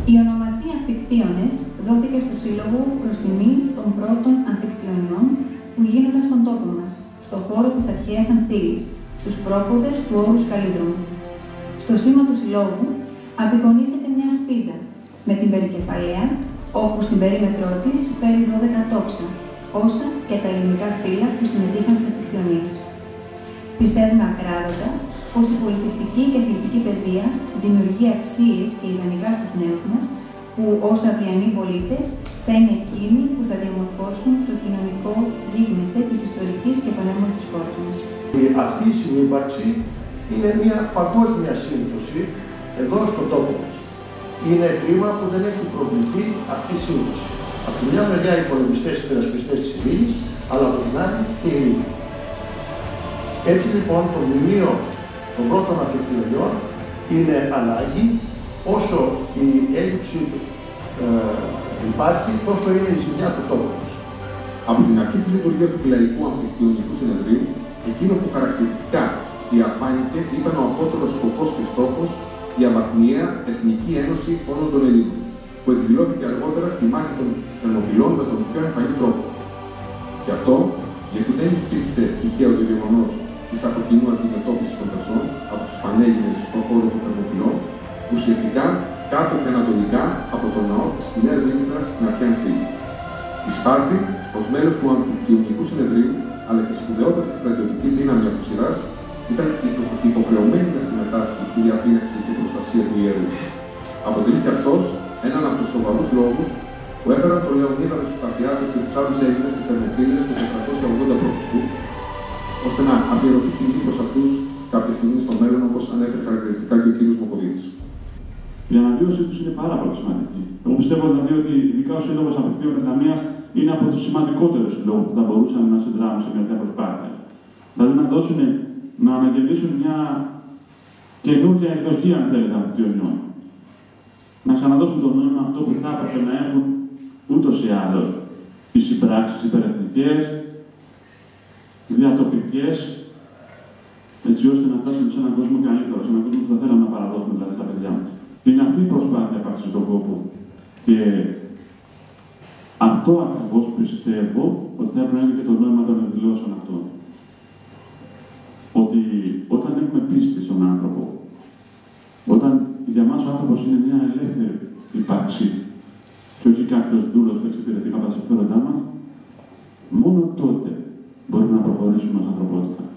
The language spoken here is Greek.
Η ονομασία Αμφικτίονες δόθηκε στο Σύλλογο προς τιμή των πρώτων Αμφικτιονιών που γίνονταν στον τόπο μας, στο χώρο της αρχαίας Ανθίλης, στους πρόποδες του όρους Καλλίδρομου. Στο σήμα του Συλλόγου απεικονίζεται μια σπίδα με την περικεφαλαία, όπου στην περίμετρό της φέρει 12 τόξα, όσα και τα ελληνικά φύλλα που συμμετείχαν στις Αμφικτιονίες. Πιστεύουμε ακράδαντα πως η πολιτιστική και αθλητική παιδεία δημιουργεί αξίες και ιδανικά στους νέους μας, που ως αυριανοί πολίτες θα είναι εκείνοι που θα διαμορφώσουν το κοινωνικό γίγνεσθε της ιστορικής και πανέμορφης χώρας μας. Αυτή η συνύπαρξη είναι μια παγκόσμια σύμπτωση εδώ στον τόπο μας. Είναι κρίμα που δεν έχει προβληθεί αυτή η σύμπτωση. Από τη μια μεριά οι πολεμιστές και υπερασπιστές της ειρήνης, αλλά από την άλλη και η ειρήνη. Έτσι λοιπόν το μνημείο των πρώτων Αμφικτιονιών είναι ανάγκη, όσο η έλλειψη υπάρχει, τόσο είναι η ζημιά του τόπου μας. Από την αρχή της λειτουργίας του Κληρικού Αμφικτιονικού Συνεδρίου, εκείνο που χαρακτηριστικά διαφάνηκε ήταν ο απότερος σκοπός και στόχος η αμαθνιαία Εθνική Ένωση όλων των Ελλήνων, που εκδηλώθηκε αργότερα στη μάχη των Θερμοπυλών με τον πιο εμφανή τρόπο. Και αυτό γιατί δεν υπήρξε τυχαίο το γεγονός της από κοινού αντιμετώπισης των Περσών από τους Πανέλληνες στον χώρο των Θερμοπυλών, ουσιαστικά κάτω και ανατολικά από τον ναό της Σπηλαίας Δήμητρας στην αρχαία Ανθήλη. Η Σπάρτη, ως μέλος του Αμφικτιονικού Συνεδρίου, αλλά και σπουδαιότατη στρατιωτική δύναμη από σειράς, ήταν υποχρεωμένη να συμμετάσχει στη διαφύλαξη και προστασία του ιερού. Αποτελεί και αυτός έναν από τους σοβαρούς λόγους που έφεραν τον Λεωνίδα με τους Καρπιάδες και τους άλλους Έλληνες στις Ερμετήλες το 480 π.Χ., ώστε να αφιερωθεί τιμή προς αυτούς κάποια στιγμή στο μέλλον, όπως ανέφερε χαρακτηριστικά και ο κ. Μοκοβίτης. Η αναβίωσή τους είναι πάρα πολύ σημαντική. Εγώ πιστεύω δηλαδή ότι ειδικά ο Σύλλογος Αμφικτίων Λαμίας είναι από τους σημαντικότερους συλλόγους που θα μπορούσαν να συνδράμουν σε μια τέτοια προσπάθεια. Δηλαδή να αναγεννήσουν μια καινούργια εκδοχή, αν θέλετε, Αμφικτιονιών. Να ξαναδώσουν το νόημα αυτό που θα έπρεπε να έχουν ούτως ή άλλως οι συμπράξεις υπερεθνικές, διατοπικές, έτσι ώστε να φτάσουμε σε έναν κόσμο καλύτερο, σε έναν κόσμο που θα θέλαμε να παραδώσουμε δηλαδή στα παιδιά μας. Είναι αυτή η προσπάθεια που άξιζε τον κόπο. Και αυτό ακριβώς πιστεύω ότι θα έπρεπε να είναι και το νόημα των εκδηλώσεων αυτών. Ότι όταν έχουμε πίστη στον άνθρωπο, όταν για μας ο άνθρωπος είναι μια ελεύθερη ύπαρξη και όχι κάποιος δούλος που εξυπηρετεί κατά τα συμφέροντά μας, μόνο τότε μπορούμε να προχωρήσουμε ως ανθρωπότητα.